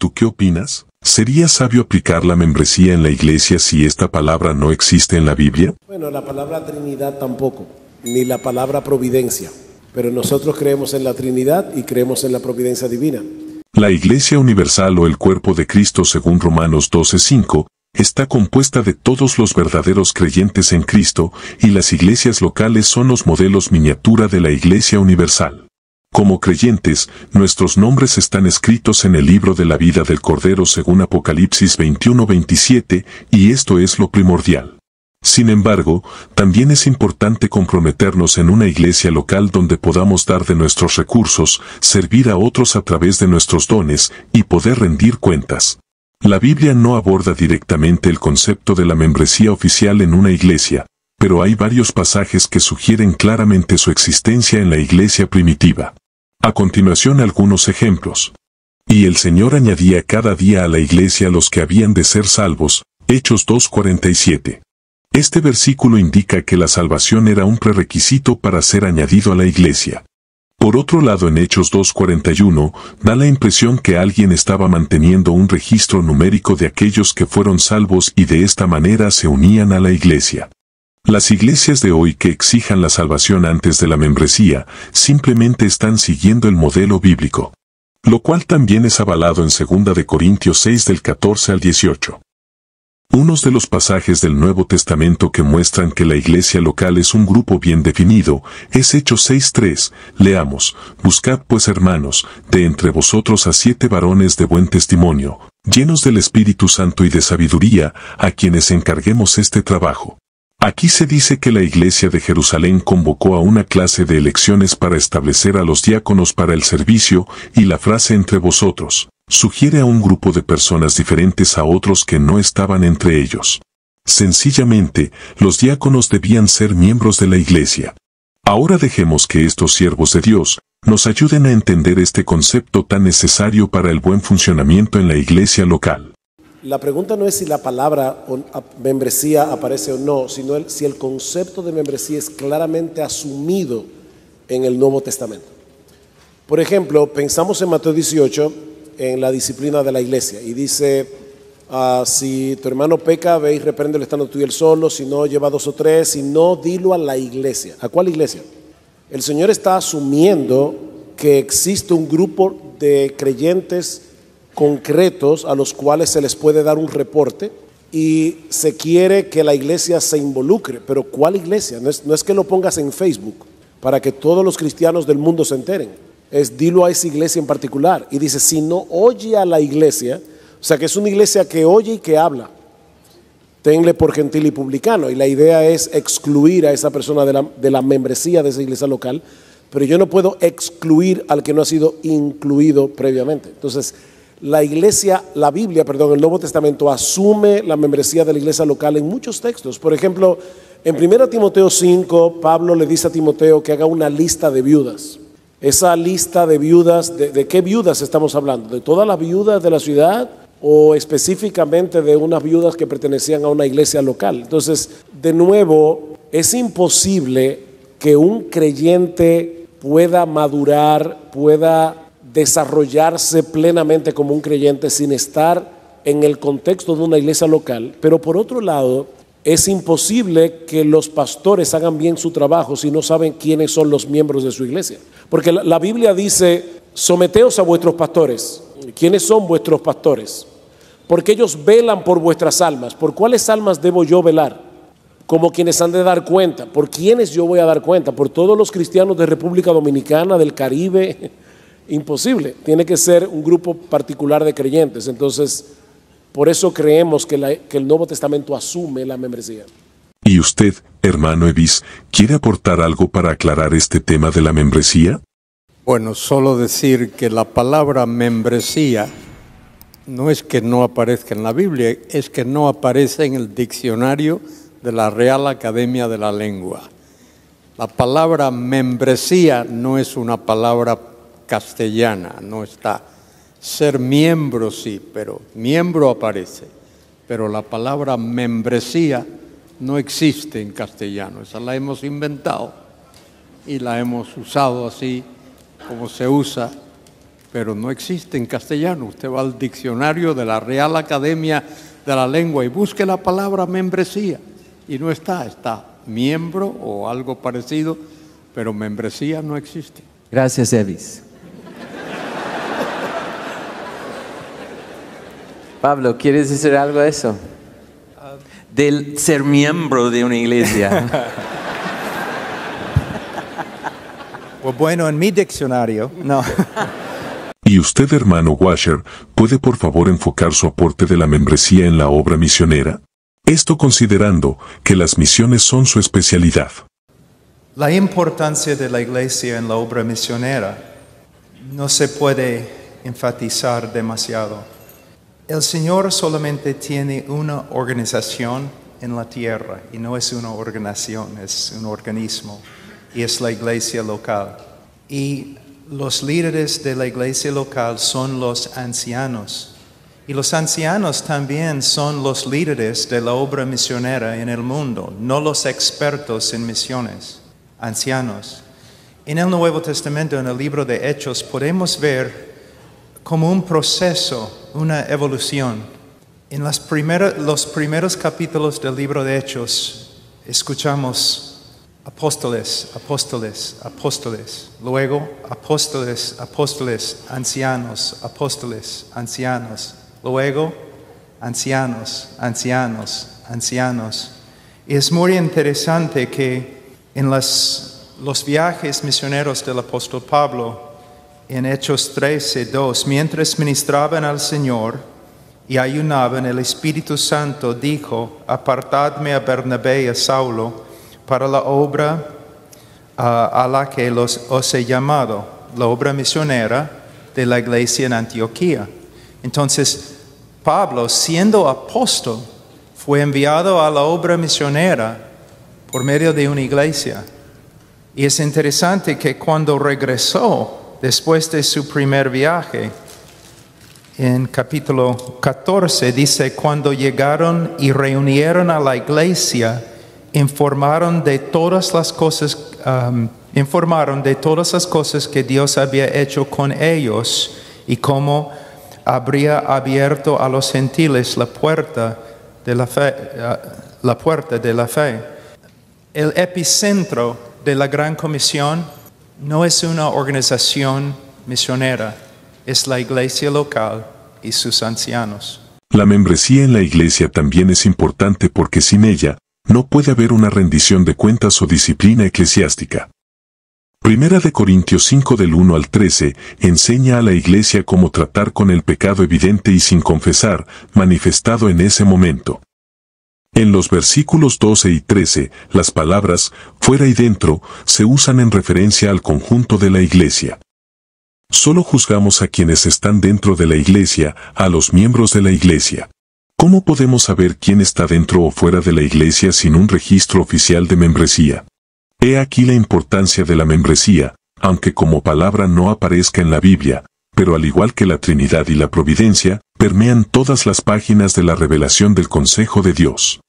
¿tú qué opinas? ¿Sería sabio aplicar la membresía en la iglesia si esta palabra no existe en la Biblia? Bueno, la palabra Trinidad tampoco, ni la palabra providencia. Pero nosotros creemos en la Trinidad y creemos en la providencia divina. La Iglesia Universal o el Cuerpo de Cristo según Romanos 12:5, está compuesta de todos los verdaderos creyentes en Cristo, y las iglesias locales son los modelos miniatura de la Iglesia Universal. Como creyentes, nuestros nombres están escritos en el libro de la vida del Cordero según Apocalipsis 21:27, y esto es lo primordial. Sin embargo, también es importante comprometernos en una iglesia local donde podamos dar de nuestros recursos, servir a otros a través de nuestros dones y poder rendir cuentas. La Biblia no aborda directamente el concepto de la membresía oficial en una iglesia, pero hay varios pasajes que sugieren claramente su existencia en la iglesia primitiva. A continuación algunos ejemplos. Y el Señor añadía cada día a la iglesia los que habían de ser salvos, Hechos 2:47. Este versículo indica que la salvación era un prerequisito para ser añadido a la iglesia. Por otro lado, en Hechos 2:41, da la impresión que alguien estaba manteniendo un registro numérico de aquellos que fueron salvos y de esta manera se unían a la iglesia. Las iglesias de hoy que exijan la salvación antes de la membresía, simplemente están siguiendo el modelo bíblico, lo cual también es avalado en 2 de Corintios 6 del 14 al 18. Unos de los pasajes del Nuevo Testamento que muestran que la iglesia local es un grupo bien definido, es Hechos 6:3, leamos, buscad pues hermanos, de entre vosotros a 7 varones de buen testimonio, llenos del Espíritu Santo y de sabiduría, a quienes encarguemos este trabajo. Aquí se dice que la iglesia de Jerusalén convocó a una clase de elecciones para establecer a los diáconos para el servicio, y la frase entre vosotros sugiere a un grupo de personas diferentes a otros que no estaban entre ellos. Sencillamente, los diáconos debían ser miembros de la iglesia. Ahora dejemos que estos siervos de Dios nos ayuden a entender este concepto tan necesario para el buen funcionamiento en la iglesia local. La pregunta no es si la palabra membresía aparece o no, sino si el concepto de membresía es claramente asumido en el Nuevo Testamento. Por ejemplo, pensamos en Mateo 18, en la disciplina de la iglesia, y dice, si tu hermano peca, ve y repréndelo estando tú y él solo, si no, lleva 2 o 3, si no, dilo a la iglesia. ¿A cuál iglesia? El Señor está asumiendo que existe un grupo de creyentes concretos a los cuales se les puede dar un reporte y se quiere que la iglesia se involucre. Pero ¿cuál iglesia? No es que lo pongas en Facebook para que todos los cristianos del mundo se enteren. Es dilo a esa iglesia en particular. Y dice, si no oye a la iglesia, o sea que es una iglesia que oye y que habla, tenle por gentil y publicano. Y la idea es excluir a esa persona de la membresía de esa iglesia local, pero yo no puedo excluir al que no ha sido incluido previamente. Entonces, la Biblia, el Nuevo Testamento asume la membresía de la iglesia local en muchos textos. Por ejemplo, en 1 Timoteo 5, Pablo le dice a Timoteo que haga una lista de viudas. Esa lista de viudas, ¿de qué viudas estamos hablando? ¿De todas las viudas de la ciudad o específicamente de unas viudas que pertenecían a una iglesia local? Entonces, de nuevo, es imposible que un creyente pueda madurar, pueda desarrollarse plenamente como un creyente sin estar en el contexto de una iglesia local. Pero por otro lado, es imposible que los pastores hagan bien su trabajo si no saben quiénes son los miembros de su iglesia. Porque la Biblia dice, someteos a vuestros pastores. ¿Quiénes son vuestros pastores? Porque ellos velan por vuestras almas. ¿Por cuáles almas debo yo velar? Como quienes han de dar cuenta. ¿Por quiénes yo voy a dar cuenta? ¿Por todos los cristianos de República Dominicana, del Caribe? Imposible. Tiene que ser un grupo particular de creyentes. Entonces, por eso creemos que el Nuevo Testamento asume la membresía. ¿Y usted, hermano Evis, quiere aportar algo para aclarar este tema de la membresía? Bueno, solo decir que la palabra membresía no es que no aparezca en la Biblia, es que no aparece en el diccionario de la Real Academia de la Lengua. La palabra membresía no es una palabra castellana, no está. Ser miembro sí, pero miembro aparece. Pero la palabra membresía no existe en castellano, esa la hemos inventado y la hemos usado así como se usa, pero no existe en castellano. Usted va al diccionario de la Real Academia de la Lengua y busque la palabra membresía y no está miembro o algo parecido, pero membresía no existe. Gracias, Evis. Pablo, ¿quieres decir algo de eso? Del ser miembro de una iglesia. Pues bueno, en mi diccionario, no. Y usted, hermano Washer, ¿puede por favor enfocar su aporte de la membresía en la obra misionera? Esto considerando que las misiones son su especialidad. La importancia de la iglesia en la obra misionera no se puede enfatizar demasiado. El Señor solamente tiene una organización en la tierra y no es una organización, es un organismo y es la iglesia local. Y los líderes de la iglesia local son los ancianos. Y los ancianos también son los líderes de la obra misionera en el mundo, no los expertos en misiones, ancianos. En el Nuevo Testamento, en el libro de Hechos, podemos ver como un proceso, una evolución. En los primeros capítulos del libro de Hechos, escuchamos apóstoles, apóstoles, apóstoles. Luego, apóstoles, apóstoles, ancianos, apóstoles, ancianos. Luego, ancianos, ancianos, ancianos. Y es muy interesante que en los viajes misioneros del apóstol Pablo, en Hechos 13:2, mientras ministraban al Señor y ayunaban, el Espíritu Santo dijo: apartadme a Bernabé y a Saulo para la obra a la que os he llamado, la obra misionera de la iglesia en Antioquía. Entonces, Pablo, siendo apóstol, fue enviado a la obra misionera por medio de una iglesia. Y es interesante que cuando regresó, después de su primer viaje, en capítulo 14, dice: cuando llegaron y reunieron a la iglesia, informaron de todas las cosas que Dios había hecho con ellos y cómo habría abierto a los gentiles la puerta de la fe. El epicentro de la Gran Comisión no es una organización misionera, es la iglesia local y sus ancianos. La membresía en la iglesia también es importante porque sin ella no puede haber una rendición de cuentas o disciplina eclesiástica. Primera de Corintios 5 del 1 al 13 enseña a la iglesia cómo tratar con el pecado evidente y sin confesar, manifestado en ese momento. En los versículos 12 y 13, las palabras fuera y dentro se usan en referencia al conjunto de la iglesia. Solo juzgamos a quienes están dentro de la iglesia, a los miembros de la iglesia. ¿Cómo podemos saber quién está dentro o fuera de la iglesia sin un registro oficial de membresía? He aquí la importancia de la membresía, aunque como palabra no aparezca en la Biblia, pero al igual que la Trinidad y la Providencia, permean todas las páginas de la revelación del consejo de Dios.